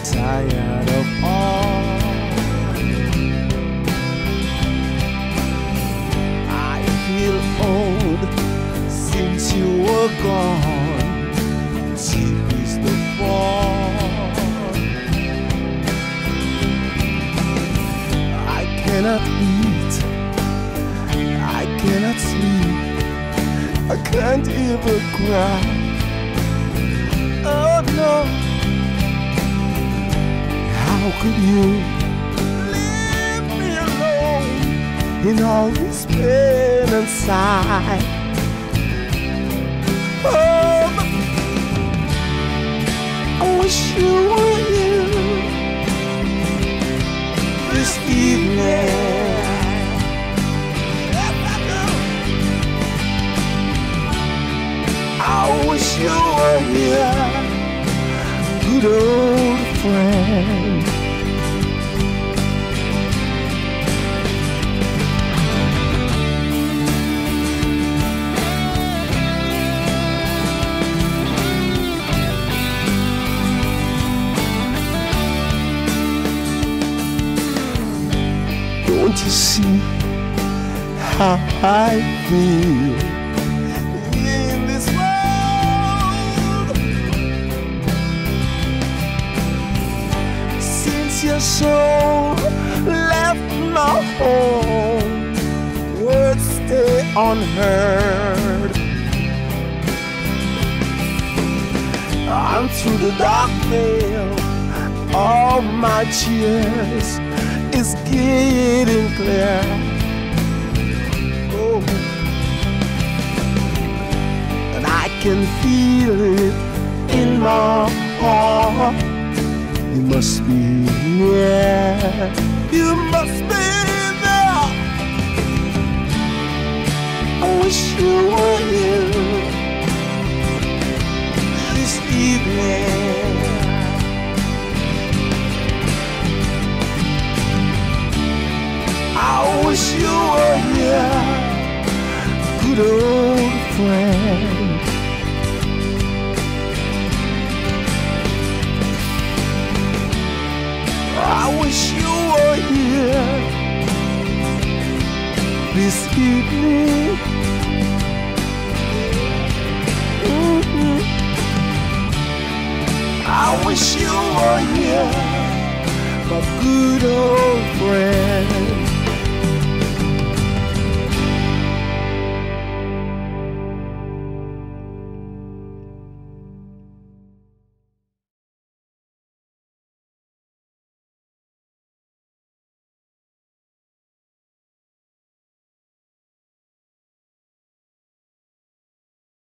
tired of all. I feel old since you were gone. Deep is the fall. I cannot eat, I cannot sleep, I can't even cry. Oh no, how could you leave me alone in all this pain and sigh? Oh, I wish you were here this evening. I wish you were here, good old friend. Don't you see how I feel in this world? Since your soul left my home, words stay unheard. And through the dark veil, all my tears is getting clear. Oh, and I can feel it in my heart. You must be near. You must be there. I wish you were here this evening. I wish you were here, good old friend. I wish you were here this evening. I wish you were here, my good old friend.